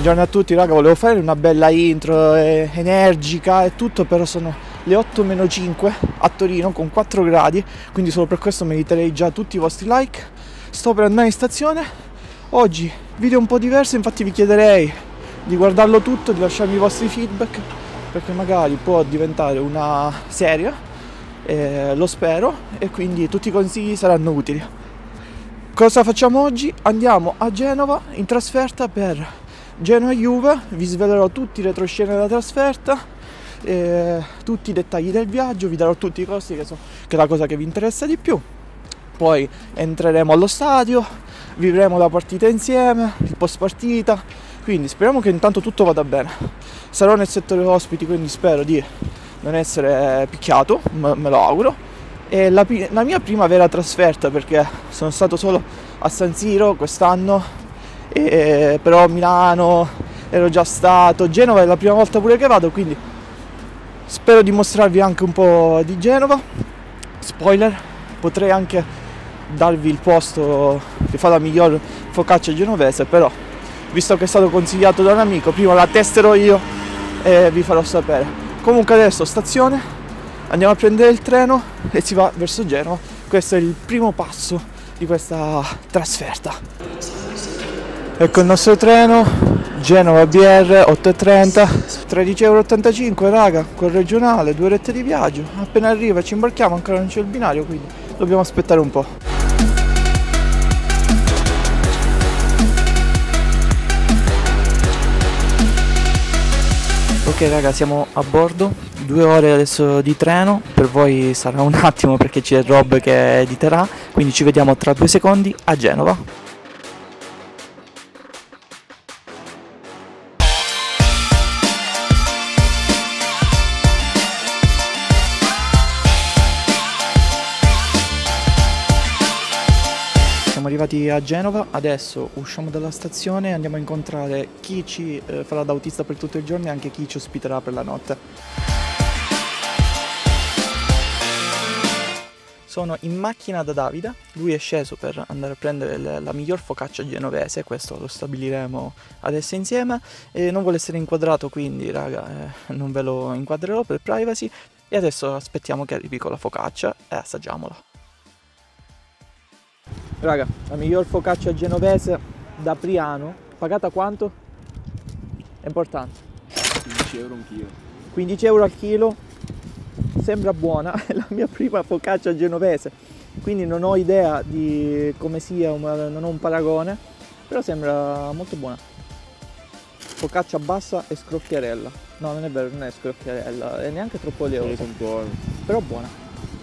Buongiorno a tutti raga, volevo fare una bella intro energica e tutto, però sono le 8:05 a Torino con 4 gradi, quindi solo per questo meriterei già tutti i vostri like. Sto per andare in stazione, oggi video un po' diverso, infatti vi chiederei di guardarlo tutto, di lasciarmi i vostri feedback, perché magari può diventare una serie, lo spero, e quindi tutti i consigli saranno utili. Cosa facciamo oggi? Andiamo a Genova in trasferta per Genoa-Juve, vi svelerò tutti i retroscena della trasferta, tutti i dettagli del viaggio, vi darò tutti i costi che è la cosa che vi interessa di più. Poi entreremo allo stadio, vivremo la partita insieme, il post partita, quindi speriamo che intanto tutto vada bene. Sarò nel settore ospiti, quindi spero di non essere picchiato, me lo auguro. È la mia prima vera trasferta, perché sono stato solo a San Siro quest'anno, però a Milano ero già stato, Genova è la prima volta pure che vado, quindi spero di mostrarvi anche un po' di Genova. Spoiler, potrei anche darvi il posto che fa la miglior focaccia genovese, però visto che è stato consigliato da un amico, prima la testerò io e vi farò sapere. Comunque adesso stazione, andiamo a prendere il treno e si va verso Genova. Questo è il primo passo di questa trasferta. Ecco il nostro treno, Genova BR 8:30, 13,85 € raga, col regionale, 2 orette di viaggio. Appena arriva ci imbarchiamo, ancora non c'è il binario, quindi dobbiamo aspettare un po'. Ok raga, siamo a bordo, 2 ore adesso di treno, per voi sarà un attimo perché c'è Rob che editerà, quindi ci vediamo tra 2 secondi a Genova. Siamo arrivati a Genova, adesso usciamo dalla stazione e andiamo a incontrare chi ci farà da autista per tutto il giorno e anche chi ci ospiterà per la notte. Sono in macchina da Davide, lui è sceso per andare a prendere la miglior focaccia genovese, questo lo stabiliremo adesso insieme, e non vuole essere inquadrato, quindi raga non ve lo inquadrerò per privacy, e adesso aspettiamo che arrivi con la focaccia e assaggiamola. Raga, la miglior focaccia genovese da Priano, pagata quanto? È importante. 15 € un chilo. 15 € al chilo, sembra buona, è la mia prima focaccia genovese, quindi non ho idea di come sia, non ho un paragone, però sembra molto buona. Focaccia bassa e scrocchiarella. No, non è vero, non è scrocchiarella, è neanche troppo oleosa, però buona.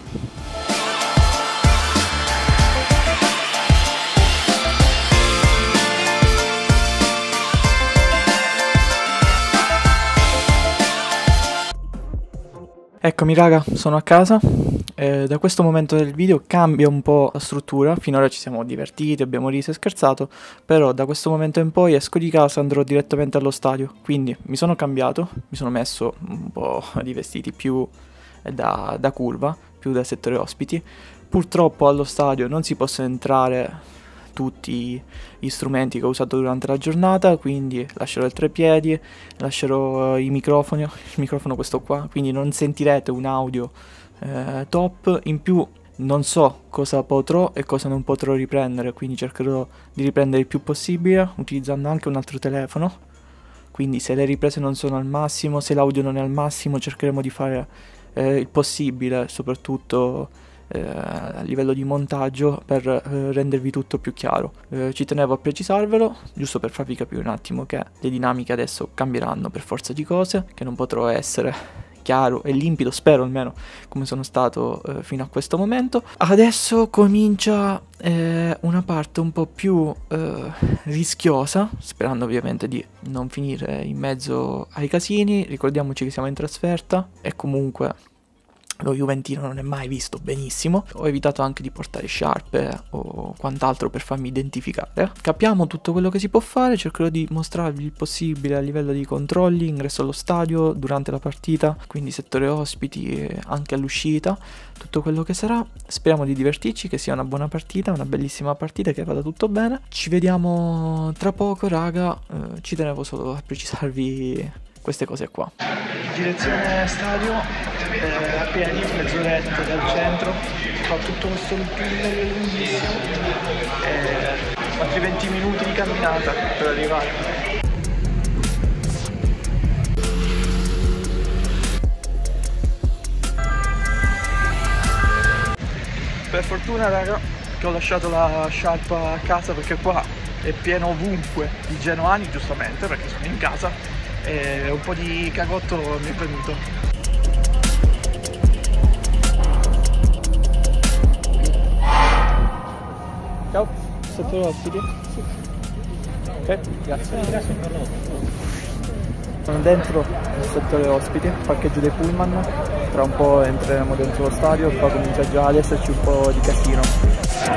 Eccomi raga, sono a casa, da questo momento del video cambia un po' la struttura, finora ci siamo divertiti, abbiamo riso e scherzato, però da questo momento in poi esco di casa e andrò direttamente allo stadio, quindi mi sono cambiato, mi sono messo un po' di vestiti più da curva, più da settore ospiti. Purtroppo allo stadio non si possono entrare tutti gli strumenti che ho usato durante la giornata, quindi lascerò il treppiedi, lascerò il microfono questo qua, quindi non sentirete un audio top. In più non so cosa potrò e cosa non potrò riprendere, quindi cercherò di riprendere il più possibile utilizzando anche un altro telefono, quindi se le riprese non sono al massimo, se l'audio non è al massimo, cercheremo di fare il possibile, soprattutto a livello di montaggio, per rendervi tutto più chiaro. Ci tenevo a precisarvelo, giusto per farvi capire un attimo che le dinamiche adesso cambieranno per forza di cose, che non potrò essere chiaro e limpido, spero almeno, come sono stato fino a questo momento. Adesso comincia una parte un po' più rischiosa, sperando ovviamente di non finire in mezzo ai casini. Ricordiamoci che siamo in trasferta e comunque lo juventino non è mai visto benissimo. Ho evitato anche di portare sciarpe o quant'altro per farmi identificare. Capiamo tutto quello che si può fare, cercherò di mostrarvi il possibile a livello di controlli, ingresso allo stadio, durante la partita, quindi settore ospiti, anche all'uscita, tutto quello che sarà. Speriamo di divertirci, che sia una buona partita, una bellissima partita, che vada tutto bene. Ci vediamo tra poco raga, ci tenevo solo a precisarvi queste cose qua. Direzione stadio, a piedi, mezz'oretta dal centro, fa tutto questo tunnel lunghissimo, altri 20 minuti di camminata per arrivare. Per fortuna raga che ho lasciato la sciarpa a casa, perché qua è pieno ovunque di genuani, giustamente perché sono in casa, e un po' di cagotto mi è venuto. Ciao, sotto ospiti? Sì. Ok, grazie. Sono dentro il settore ospiti, parcheggio dei pullman, tra un po' entreremo dentro lo stadio e poi comincia già ad esserci un po' di casino.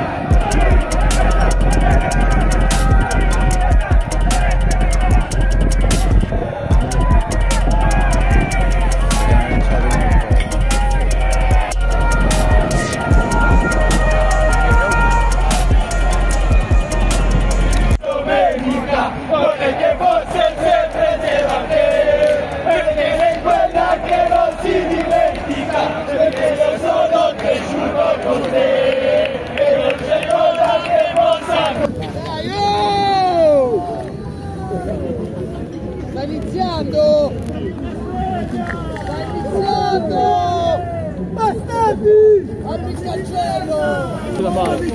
Bastardi! Apri il cancello! Sulla mano!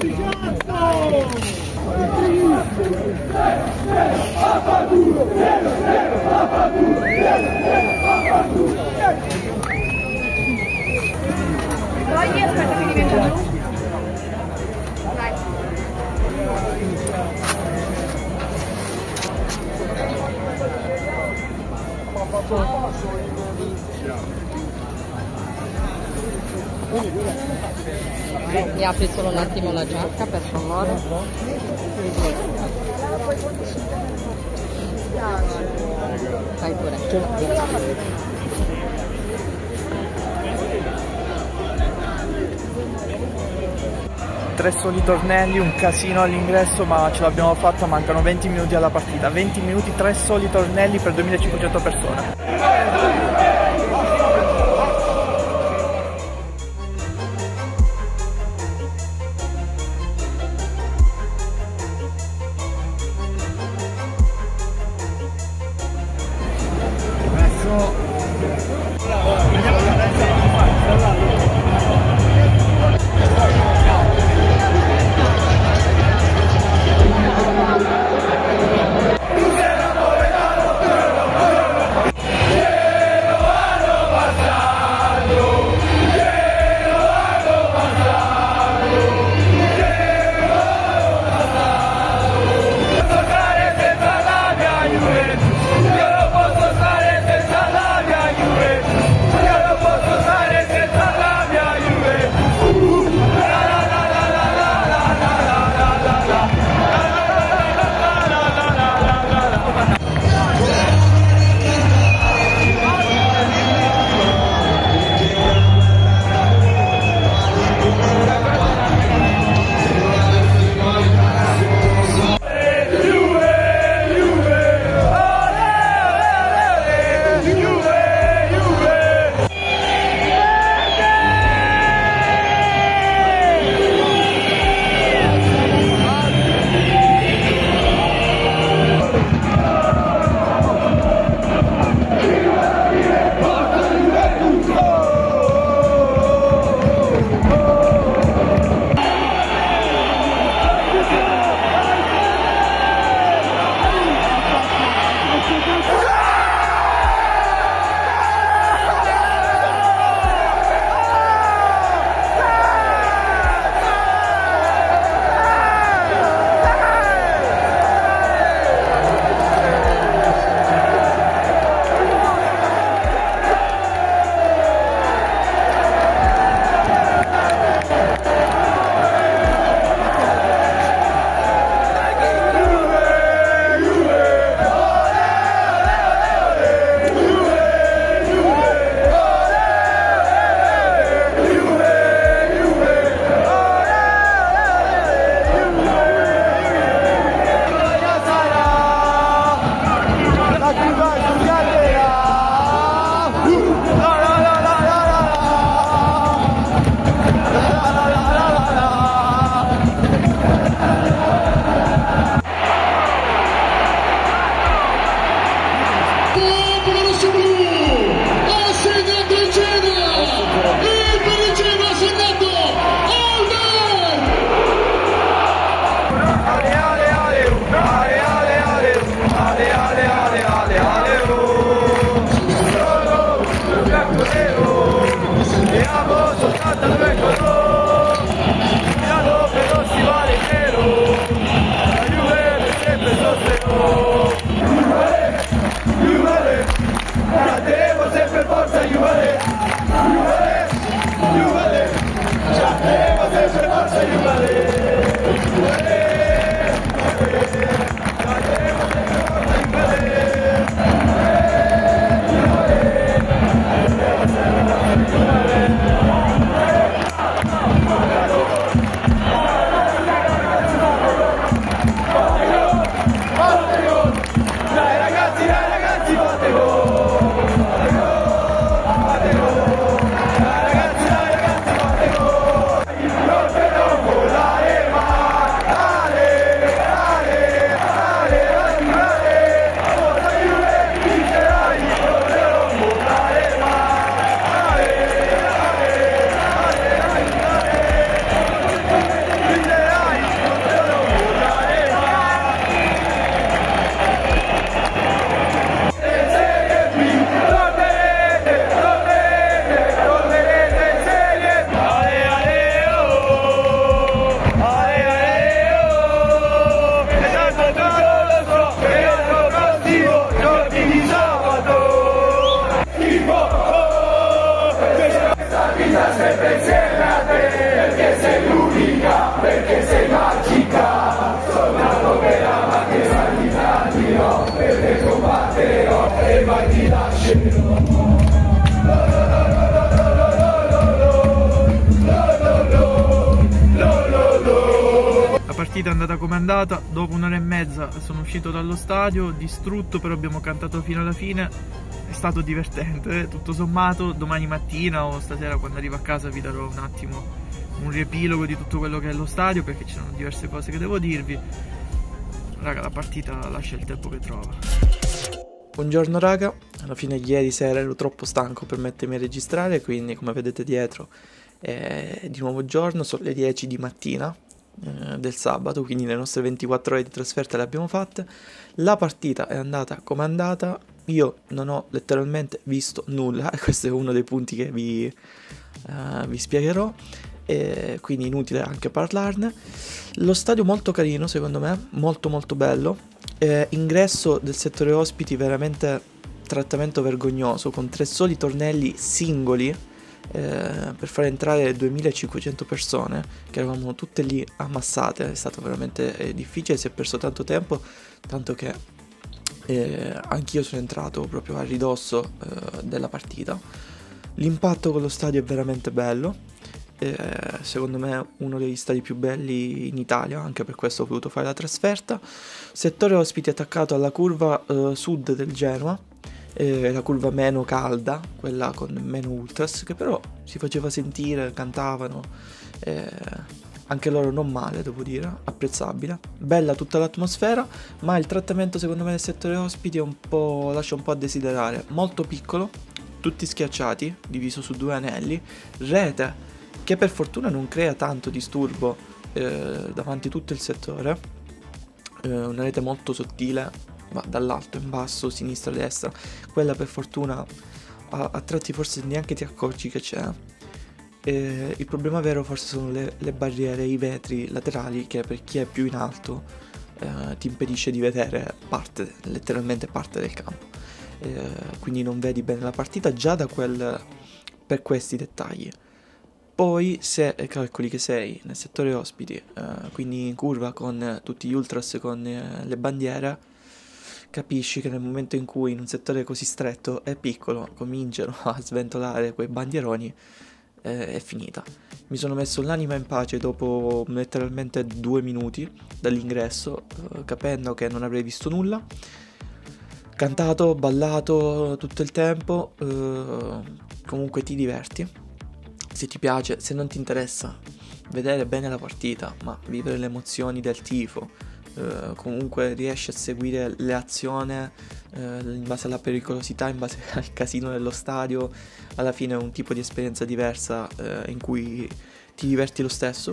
Togli, aspetta che diventa giù. Vai. Mi apri solo un attimo la giacca, per favore. Fai pure. Tre soli tornelli, un casino all'ingresso, ma ce l'abbiamo fatta, mancano 20 minuti alla partita. 20 minuti, 3 soli tornelli per 2500 persone. La partita è andata come è andata, dopo un'ora e mezza sono uscito dallo stadio, distrutto, però abbiamo cantato fino alla fine, è stato divertente, tutto sommato. Domani mattina o stasera quando arrivo a casa vi darò un attimo un riepilogo di tutto quello che è lo stadio, perché ci sono diverse cose che devo dirvi. Raga, la partita lascia il tempo che trova. Buongiorno raga, alla fine ieri sera ero troppo stanco per mettermi a registrare, quindi come vedete dietro è di nuovo giorno, sono le 10 di mattina del sabato, quindi le nostre 24 ore di trasferta le abbiamo fatte. La partita è andata come è andata, io non ho letteralmente visto nulla e questo è uno dei punti che vi spiegherò, quindi inutile anche parlarne. Lo stadio molto carino secondo me, molto molto bello, ingresso del settore ospiti veramente trattamento vergognoso, con 3 soli tornelli singoli per far entrare 2500 persone, che eravamo tutte lì ammassate. È stato veramente difficile, si è perso tanto tempo, tanto che anch'io sono entrato proprio a ridosso della partita. L'impatto con lo stadio è veramente bello, secondo me è uno degli stadi più belli in Italia, anche per questo ho voluto fare la trasferta. Settore ospiti attaccato alla curva sud del Genoa, la curva meno calda, quella con meno ultras, che però si faceva sentire, cantavano, anche loro non male, devo dire, apprezzabile, bella tutta l'atmosfera, ma il trattamento secondo me del settore ospiti è lascia un po' a desiderare, molto piccolo, tutti schiacciati, diviso su 2 anelli, rete che per fortuna non crea tanto disturbo davanti a tutto il settore, una rete molto sottile, va dall'alto in basso, sinistra, destra, quella per fortuna a tratti forse neanche ti accorgi che c'è. Il problema vero forse sono le barriere, i vetri laterali, che per chi è più in alto ti impedisce di vedere letteralmente parte del campo, quindi non vedi bene la partita già per questi dettagli. Poi se calcoli che sei nel settore ospiti, quindi in curva con tutti gli ultras con le bandiere, capisci che nel momento in cui in un settore così stretto e piccolo cominciano a sventolare quei bandieroni, è finita. Mi sono messo l'anima in pace dopo letteralmente 2 minuti dall'ingresso, capendo che non avrei visto nulla, cantato, ballato tutto il tempo, comunque ti diverti, se ti piace, se non ti interessa vedere bene la partita, ma vivere le emozioni del tifo, comunque riesci a seguire le azioni in base alla pericolosità, in base al casino dello stadio, alla fine è un tipo di esperienza diversa in cui ti diverti lo stesso.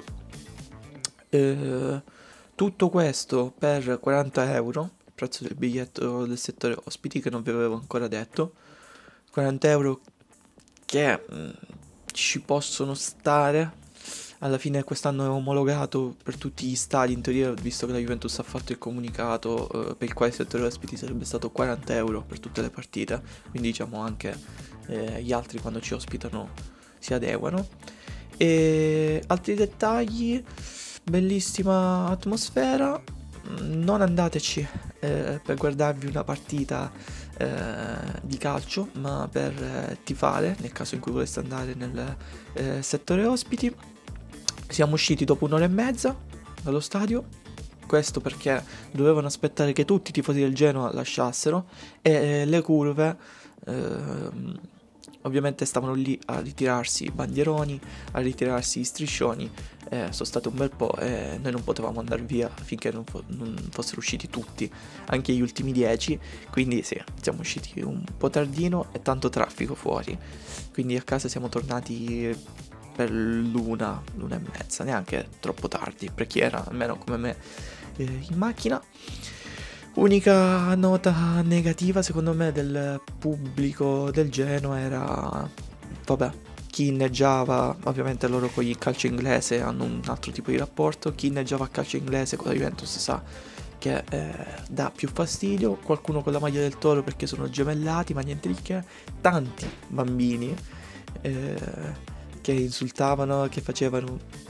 Tutto questo per 40 euro, il prezzo del biglietto del settore ospiti, che non vi avevo ancora detto. 40 euro che ci possono stare. Alla fine quest'anno è omologato per tutti gli stadi, in teoria, visto che la Juventus ha fatto il comunicato per il quale il settore ospiti sarebbe stato 40 euro per tutte le partite, quindi diciamo anche gli altri quando ci ospitano si adeguano. E altri dettagli, bellissima atmosfera, non andateci per guardarvi una partita di calcio, ma per tifare, nel caso in cui voleste andare nel settore ospiti. Siamo usciti dopo un'ora e mezza dallo stadio, questo perché dovevano aspettare che tutti i tifosi del Genoa lasciassero e le curve ovviamente stavano lì a ritirarsi i bandieroni, a ritirarsi i striscioni, sono state un bel po' e noi non potevamo andare via finché non fossero usciti tutti, anche gli ultimi 10, quindi sì, siamo usciti un po' tardino e tanto traffico fuori, quindi a casa siamo tornati per l'una e mezza, neanche troppo tardi per chi era almeno come me in macchina. Unica nota negativa secondo me del pubblico del Genoa era, vabbè, chi inneggiava, ovviamente loro con il calcio inglese hanno un altro tipo di rapporto, chi inneggiava a calcio inglese con la Juventus sa che dà più fastidio, qualcuno con la maglia del Toro perché sono gemellati, ma niente di che, tanti bambini che insultavano, che facevano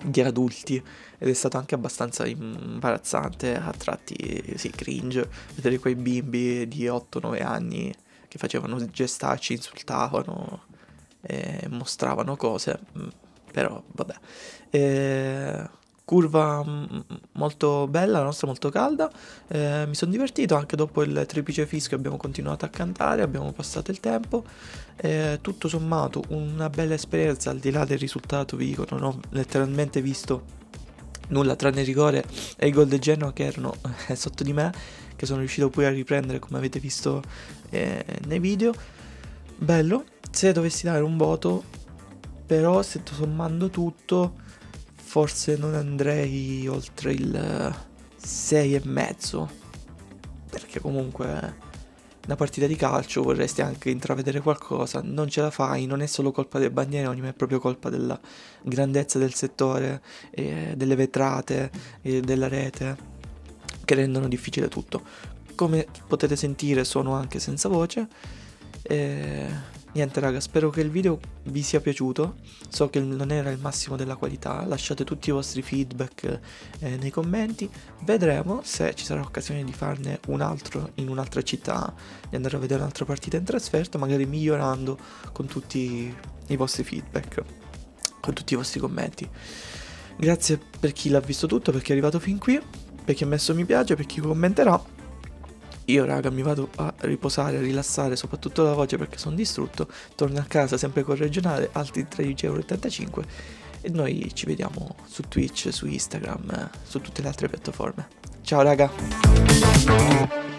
di adulti, ed è stato anche abbastanza imbarazzante, a tratti sì, cringe, vedere quei bimbi di 8-9 anni che facevano gestacci, insultavano e mostravano cose, però vabbè. Curva molto bella, la nostra molto calda, mi sono divertito anche dopo il triplice fischio, abbiamo continuato a cantare, abbiamo passato il tempo, tutto sommato una bella esperienza, al di là del risultato, vi dico, non ho letteralmente visto nulla tranne il rigore e il gol del Genoa che erano sotto di me, che sono riuscito pure a riprendere come avete visto nei video. Bello. Se dovessi dare un voto, però, se sommando tutto, forse non andrei oltre il 6,5, perché comunque una partita di calcio vorresti anche intravedere qualcosa, non ce la fai, non è solo colpa del Bagnaioni, ma è proprio colpa della grandezza del settore, delle vetrate, della rete, che rendono difficile tutto. Come potete sentire sono anche senza voce. Niente raga, spero che il video vi sia piaciuto, so che non era il massimo della qualità, lasciate tutti i vostri feedback nei commenti, vedremo se ci sarà occasione di farne un altro in un'altra città, di andare a vedere un'altra partita in trasferta, magari migliorando con tutti i vostri feedback, con tutti i vostri commenti. Grazie per chi l'ha visto tutto, per chi è arrivato fin qui, per chi ha messo mi piace, per chi commenterà. Io raga mi vado a riposare, a rilassare, soprattutto la voce perché sono distrutto. Torno a casa sempre con regionale, altri 13,85 €, e noi ci vediamo su Twitch, su Instagram, su tutte le altre piattaforme. Ciao raga!